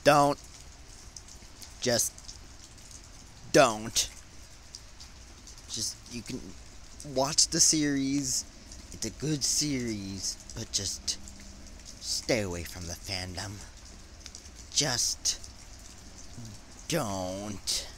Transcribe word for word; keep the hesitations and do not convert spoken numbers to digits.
Don't. Just don't. Just, you can watch the series. It's a good series, but just stay away from the fandom. Just don't.